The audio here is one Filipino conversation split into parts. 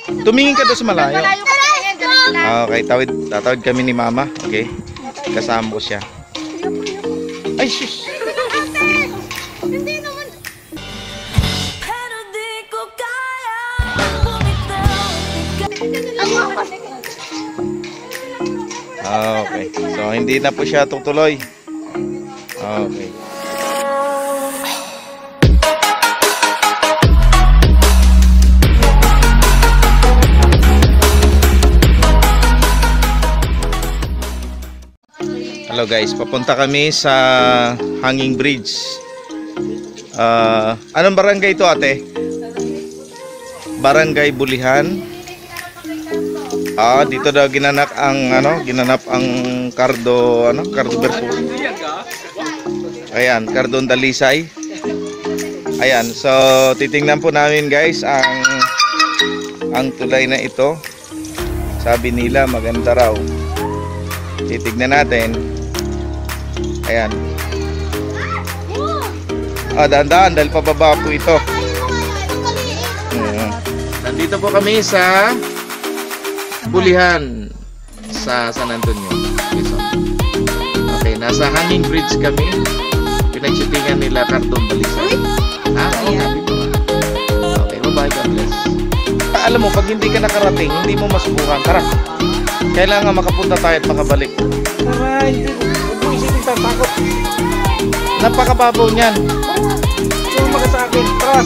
Tumingin ka doon sa malayo. Malayo ka tingin, ganun lang. Okay, tatawid kami ni Mama. Okay? Kasama ko siya. Ay, sus! Hindi naman. Okay. So, hindi na po siya tutuloy. Okay. Hello guys, papunta kami sa Hanging Bridge. Anong barangay ito, ate? Barangay Bulihan. Dito daw ginanap ang Cardo Berpo. Ayan, Cardon Dalisay. Ayan, so titingnan po namin guys ang tulay na ito. Sabi nila maganda raw. Titignan natin. Ayan. Dahan-dahan dahil pababa po ito. Nandito po kami sa Bulihan sa San Antonio, Quezon. Okay, nasa Hanging Bridge kami. Pinagshootingan nila Cardon Dalisay. Okay, bye-bye, God bless. Alam mo, pag hindi ka nakarating, hindi mo masubukan. Tara, kailangan makapunta tayo at makabalik. Tara, hindi mo isipin tatakot. Napakababaw niyan. Sumama ka sa akin. Tara.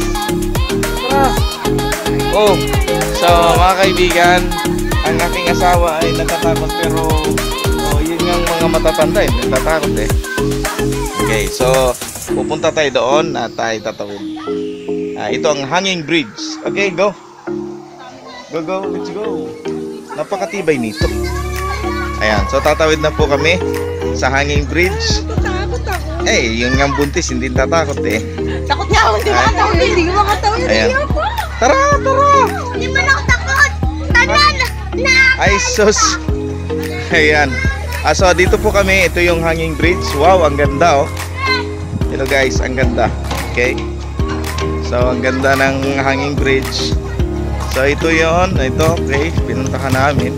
Oh, so mga kaibigan, ang aking asawa ay natatakot pero yun yung mga matatanda natatakot eh. Okay, so pupunta tayo doon at tayo tatawid. Ito ang Hanging Bridge. Okay, go. Go, let's go. Napakatibay nito. Ayan, so tatawid na po kami sa Hanging Bridge. Yung nga buntis hindi tatakot eh. Takot nga ako, hindi makatawid. Hindi makatawid. Tara. Hindi man ako takot. Tanan na. Ay sus. Ayan. So dito po kami, ito yung Hanging Bridge. Wow, ang ganda oh. Ito guys, ang ganda. Okay. So ang ganda ng Hanging Bridge. So ito yon, okay, pinuntahan namin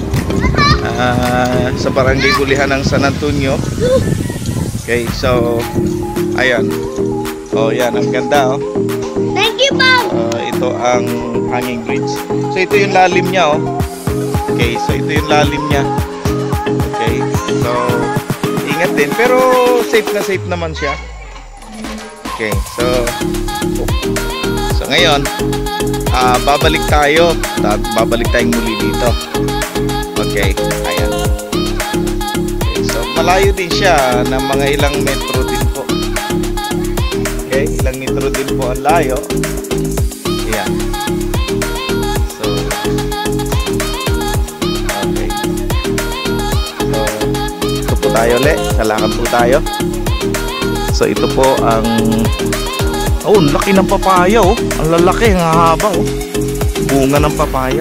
sa Barangay Bulihan ng San Antonio. Okay, so ayan. Oh, yan, ang ganda oh. Thank you, Mom. Ito ang Hanging Bridge. So ito yung lalim niya oh. Okay, so ito yung lalim niya. Okay, so ingat din pero safe na safe naman siya. Okay, so ngayon babalik tayo at babalik tayong muli dito. Okay, ayan. Okay, so malayo din siya ng mga ilang metro din po. Okay, ilang metro din po ang layo. Ayan. So okay. So ito po tayo ulit, sa lakad po tayo. So ito po ang laki ng papaya oh. Ang lalaki, ang haba oh. Bunga ng papaya.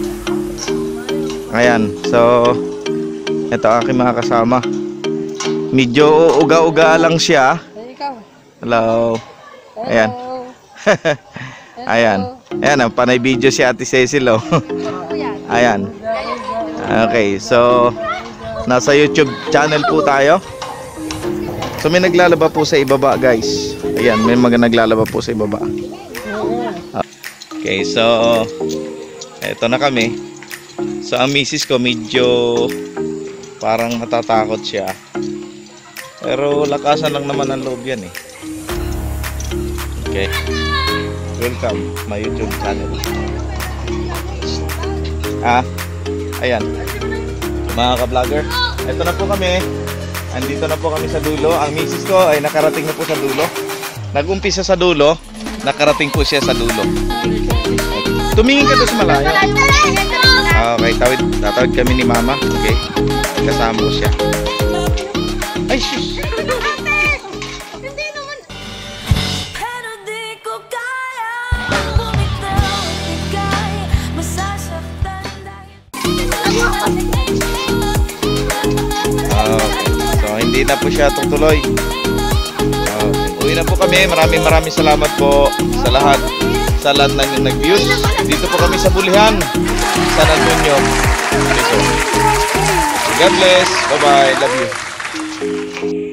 Ayan, so ito aking mga kasama. Medyo uga-uga lang siya. Hello. Ayan. Ayan. Ayan, ang panay video si Ate Cecil oh. Ayan. Okay, so nasa YouTube channel po tayo. So may naglalaba po sa ibaba guys. Ayan, may mga naglalaba po sa ibaba. Okay, so eto na kami. So ang misis ko medyo parang matatakot siya. Pero lakasan lang naman ang loob yan eh. Okay. Welcome my YouTube channel. Ayan. Mga ka-vlogger, eto na po kami. Andito na po kami sa dulo. Ang misis ko ay nakarating na po sa dulo. Nag-umpisa sa dulo, nakarating po siya sa dulo. Tumingin ka doon sa malayo. Okay, tatawid kami ni Mama. Okay, kasama ko siya. Ay, sus! Hindi naman. So hindi na po siya tutuloy. Uwi na po kami. Maraming salamat po sa lahat. sa lahat ng nag-views. Dito po kami sa Bulihan, San Antonio, Quezon. God bless. Bye-bye. Love you.